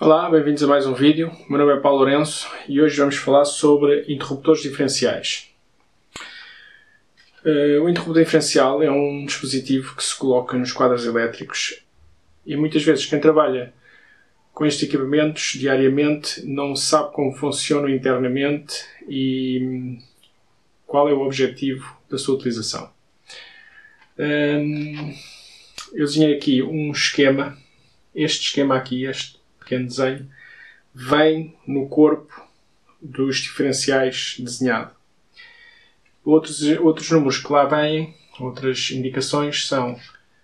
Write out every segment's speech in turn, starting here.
Olá, bem-vindos a mais um vídeo. O meu nome é Paulo Lourenço e hoje vamos falar sobre interruptores diferenciais. O interruptor diferencial é um dispositivo que se coloca nos quadros elétricos e muitas vezes quem trabalha com estes equipamentos diariamente não sabe como funcionam internamente e qual é o objetivo da sua utilização. Eu desenhei aqui um esquema. Este esquema aqui, este pequeno desenho, vem no corpo dos diferenciais desenhado. Outros números que lá vêm, outras indicações, são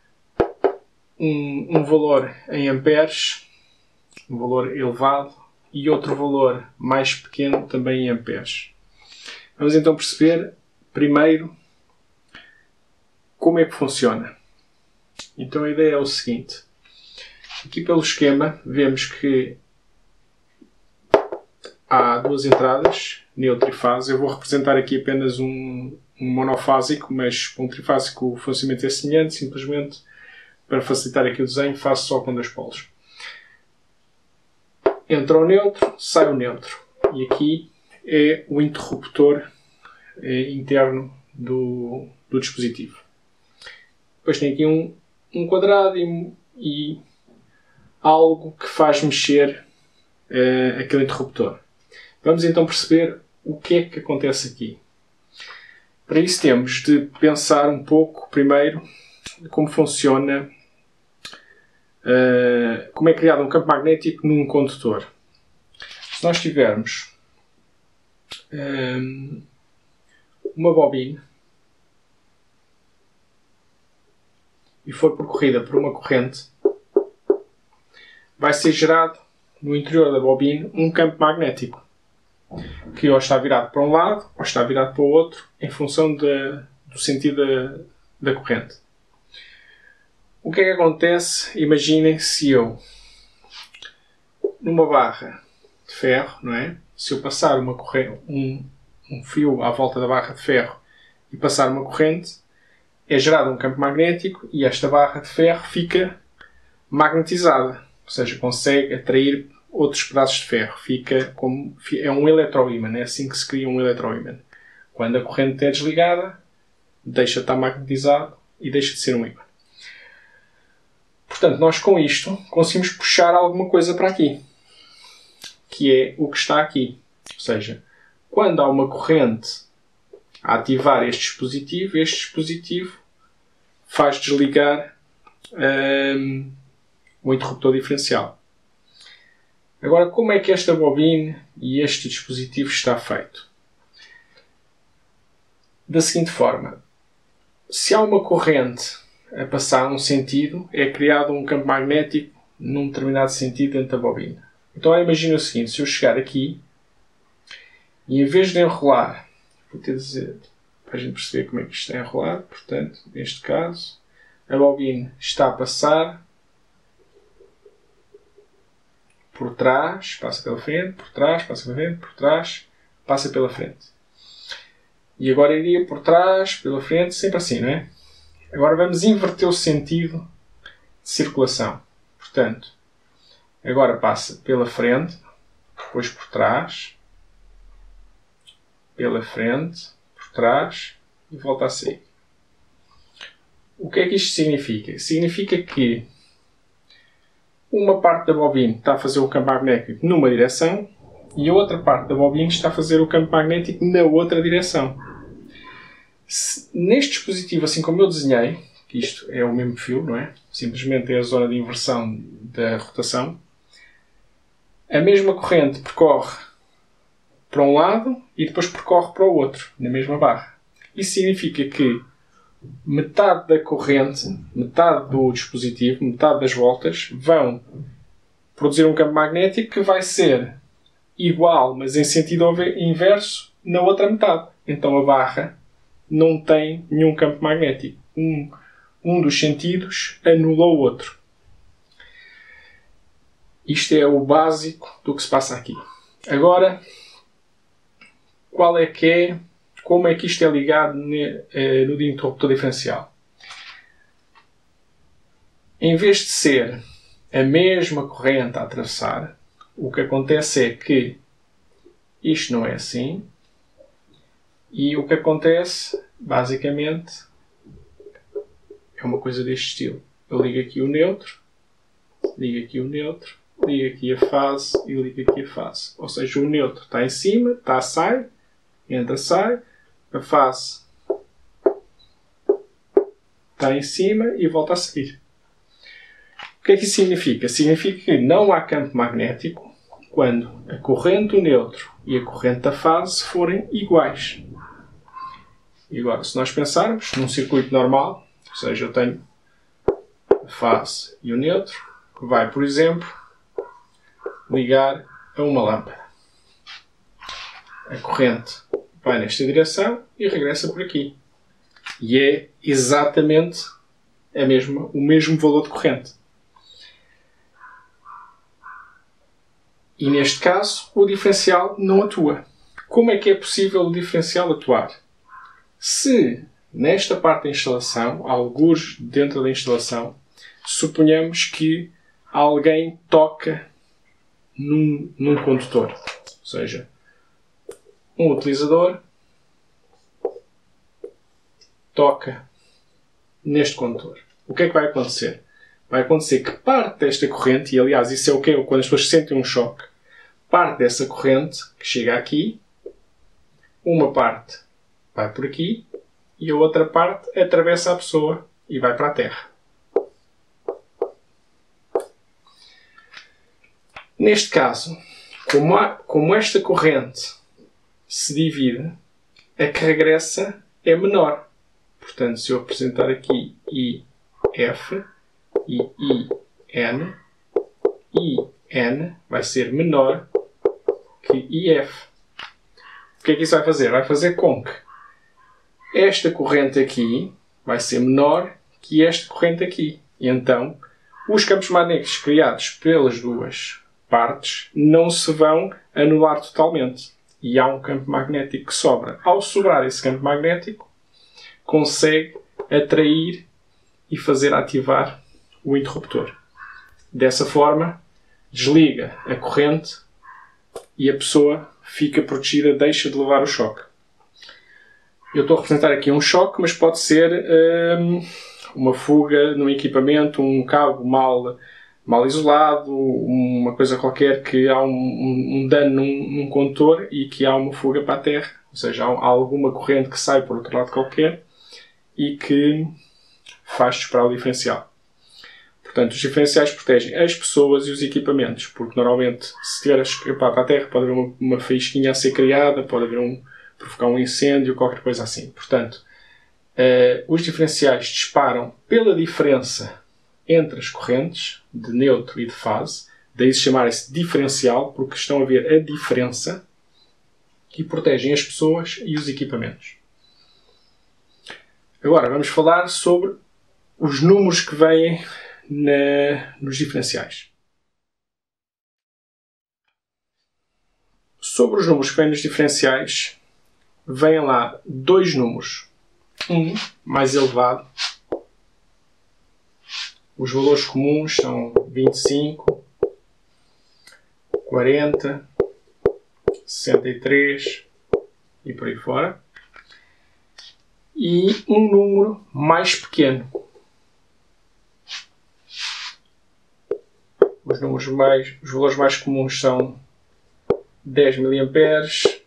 um valor em amperes, um valor elevado, e outro valor mais pequeno também em amperes. Vamos então perceber, primeiro, como é que funciona. Então a ideia é o seguinte. Aqui pelo esquema vemos que há duas entradas, neutro e fase. Eu vou representar aqui apenas um monofásico, mas para um trifásico o funcionamento é semelhante, simplesmente para facilitar aqui o desenho faço só com dois polos. Entra o neutro, sai o neutro. E aqui é o interruptor interno do dispositivo. Depois tem aqui um quadrado e algo que faz mexer aquele interruptor. Vamos então perceber o que é que acontece aqui. Para isso temos de pensar um pouco, primeiro, como funciona, como é criado um campo magnético num condutor. Se nós tivermos uma bobina e for percorrida por uma corrente, vai ser gerado no interior da bobina um campo magnético que ou está virado para um lado ou está virado para o outro em função do sentido da corrente. O que é que acontece? Imaginem se eu, numa barra de ferro, não é? Se eu passar um fio à volta da barra de ferro e passar uma corrente, é gerado um campo magnético e esta barra de ferro fica magnetizada. Ou seja, consegue atrair outros pedaços de ferro. É um eletroímã. É assim que se cria um eletroímã. Quando a corrente é desligada, deixa de estar magnetizado e deixa de ser um ímã. Portanto, nós com isto conseguimos puxar alguma coisa para aqui. Que é o que está aqui. Ou seja, quando há uma corrente a ativar este dispositivo faz desligar o interruptor diferencial. Agora, como é que esta bobina e este dispositivo está feito? Da seguinte forma. Se há uma corrente a passar num sentido, é criado um campo magnético num determinado sentido dentro da bobina. Então, imagina o seguinte. Se eu chegar aqui e em vez de enrolar, vou ter de dizer, para a gente perceber como é que isto está enrolado, portanto, neste caso, a bobina está a passar por trás, passa pela frente, por trás, passa pela frente, por trás, passa pela frente. E agora iria por trás, pela frente, sempre assim, não é? Agora vamos inverter o sentido de circulação. Portanto, agora passa pela frente, depois por trás, pela frente, por trás e volta a sair. O que é que isto significa? Significa que uma parte da bobina está a fazer o campo magnético numa direção e a outra parte da bobina está a fazer o campo magnético na outra direção. Neste dispositivo, assim como eu desenhei, que isto é o mesmo fio, não é? Simplesmente é a zona de inversão da rotação, a mesma corrente percorre para um lado e depois percorre para o outro, na mesma barra. Isso significa que metade da corrente, metade do dispositivo, metade das voltas vão produzir um campo magnético que vai ser igual, mas em sentido inverso, na outra metade. Então a barra não tem nenhum campo magnético. Um dos sentidos anula o outro. Isto é o básico do que se passa aqui. Agora, como é que isto é ligado no interruptor diferencial? Em vez de ser a mesma corrente a atravessar, o que acontece é que isto não é assim. E o que acontece, basicamente, é uma coisa deste estilo. Eu ligo aqui o neutro, ligo aqui o neutro, ligo aqui a fase e ligo aqui a fase. Ou seja, o neutro está em cima, está, sai, entra, sai. A fase está em cima e volta a sair. O que é que isso significa? Significa que não há campo magnético quando a corrente do neutro e a corrente da fase forem iguais. E agora, se nós pensarmos num circuito normal, ou seja, eu tenho a fase e o neutro, que vai, por exemplo, ligar a uma lâmpada. A corrente vai nesta direção e regressa por aqui. E é exatamente o mesmo valor de corrente. E neste caso, o diferencial não atua. Como é que é possível o diferencial atuar? Se nesta parte da instalação, algures dentro da instalação, suponhamos que alguém toca num condutor. Ou seja, um utilizador toca neste condutor. O que é que vai acontecer? Vai acontecer que parte desta corrente, e aliás isso é o que é quando as pessoas sentem um choque, parte dessa corrente que chega aqui, uma parte vai por aqui e a outra parte atravessa a pessoa e vai para a terra. Neste caso, como esta corrente se divide, a que regressa é menor. Portanto, se eu apresentar aqui IF e IN, IN vai ser menor que IF. O que é que isso vai fazer? Vai fazer com que esta corrente aqui vai ser menor que esta corrente aqui. E então, os campos magnéticos criados pelas duas partes não se vão anular totalmente. E há um campo magnético que sobra. Ao sobrar esse campo magnético, consegue atrair e fazer ativar o interruptor. Dessa forma, desliga a corrente e a pessoa fica protegida, deixa de levar o choque. Eu estou a representar aqui um choque, mas pode ser uma fuga no equipamento, um cabo mal isolado, uma coisa qualquer que há um dano num condutor e que há uma fuga para a terra. Ou seja, há alguma corrente que sai por outro lado qualquer e que faz disparar o diferencial. Portanto, os diferenciais protegem as pessoas e os equipamentos, porque normalmente, se estiver a escapar para a terra, pode haver uma faísquinha a ser criada, pode haver provocar um incêndio, qualquer coisa assim. Portanto, os diferenciais disparam pela diferença entre as correntes de neutro e de fase, daí se chamarem-se diferencial, porque estão a ver a diferença e protegem as pessoas e os equipamentos. Agora vamos falar sobre os números que vêm nos diferenciais. Sobre os números que vêm nos diferenciais, vêm lá dois números. Um mais elevado. Os valores comuns são 25, 40, 63 e por aí fora. E um número mais pequeno. Os valores mais comuns são 10 mA,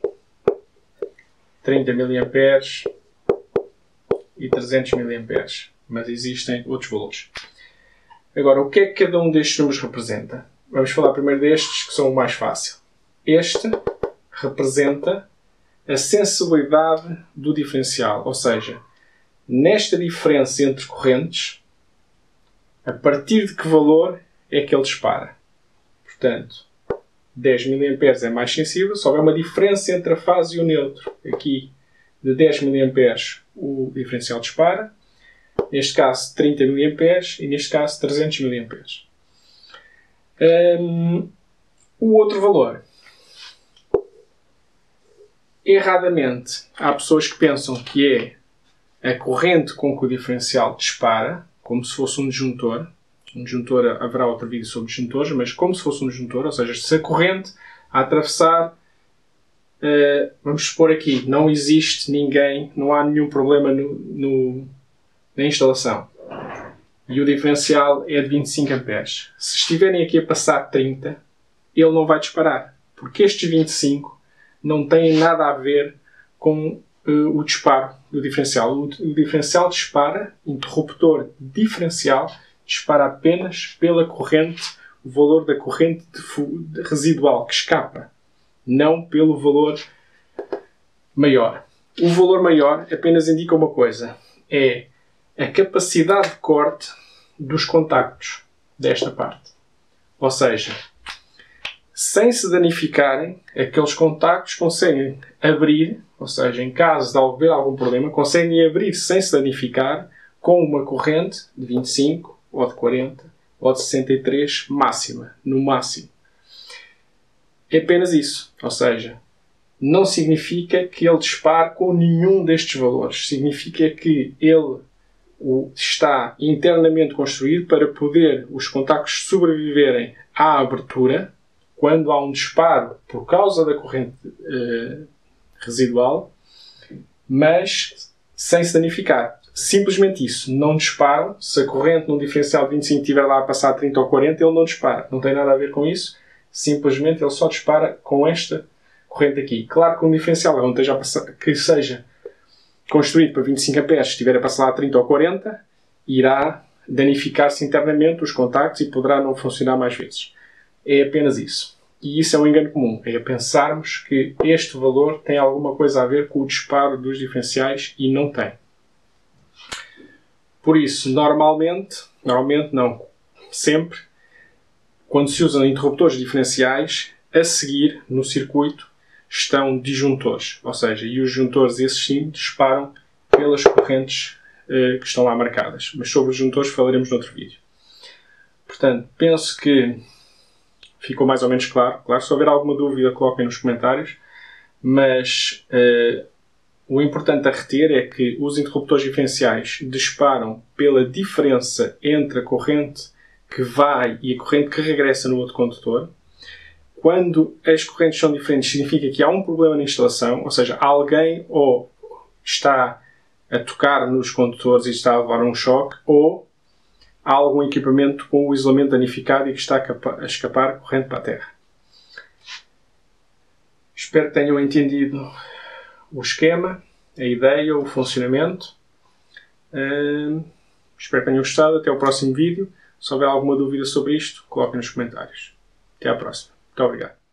30 mA e 300 mA. Mas existem outros valores. Agora, o que é que cada um destes números representa? Vamos falar primeiro destes, que são o mais fácil. Este representa a sensibilidade do diferencial. Ou seja, nesta diferença entre correntes, a partir de que valor é que ele dispara. Portanto, 10 mA é mais sensível. Se houver uma diferença entre a fase e o neutro, aqui de 10 mA o diferencial dispara. Neste caso 30 mA e neste caso 300 mA. O outro valor. Erradamente, há pessoas que pensam que é a corrente com que o diferencial dispara, como se fosse um disjuntor. Um disjuntor, haverá outro vídeo sobre disjuntores, mas como se fosse um disjuntor, ou seja, se a corrente a atravessar, vamos supor aqui, não existe ninguém, não há nenhum problema na instalação. E o diferencial é de 25 A. Se estiverem aqui a passar 30, ele não vai disparar. Porque estes 25 não têm nada a ver com o disparo do diferencial. O diferencial dispara, interruptor diferencial, dispara apenas pela corrente, o valor da corrente residual que escapa, não pelo valor maior. O valor maior apenas indica uma coisa, é a capacidade de corte dos contactos desta parte. Ou seja, sem se danificarem, aqueles contactos conseguem abrir, ou seja, em caso de haver algum problema, conseguem abrir sem se danificar com uma corrente de 25, ou de 40, ou de 63 máxima, no máximo. É apenas isso. Ou seja, não significa que ele dispare com nenhum destes valores. Significa que ele está internamente construído para poder os contactos sobreviverem à abertura quando há um disparo por causa da corrente residual, mas sem se danificar. Simplesmente isso. Não disparam. Se a corrente num diferencial de 25 estiver lá a passar 30 ou 40, ele não dispara. Não tem nada a ver com isso. Simplesmente ele só dispara com esta corrente aqui. Claro que um diferencial que seja construído para 25 A, estiver a passar lá 30 ou 40, irá danificar-se internamente os contactos e poderá não funcionar mais vezes. É apenas isso. E isso é um engano comum. É pensarmos que este valor tem alguma coisa a ver com o disparo dos diferenciais e não tem. Por isso, normalmente não, sempre, quando se usam interruptores diferenciais, a seguir, no circuito, estão disjuntores. Ou seja, e os disjuntores, esses sim, disparam pelas correntes que estão lá marcadas. Mas sobre os disjuntores falaremos noutro vídeo. Portanto, penso que ficou mais ou menos claro. Claro, se houver alguma dúvida, coloquem nos comentários. Mas o importante a reter é que os interruptores diferenciais disparam pela diferença entre a corrente que vai e a corrente que regressa no outro condutor. Quando as correntes são diferentes, significa que há um problema na instalação, ou seja, alguém ou está a tocar nos condutores e está a levar um choque, ou há algum equipamento com o isolamento danificado e que está a escapar corrente para a terra. Espero que tenham entendido o esquema, a ideia, o funcionamento. Espero que tenham gostado. Até o próximo vídeo. Se houver alguma dúvida sobre isto, coloquem nos comentários. Até à próxima. Muito obrigado.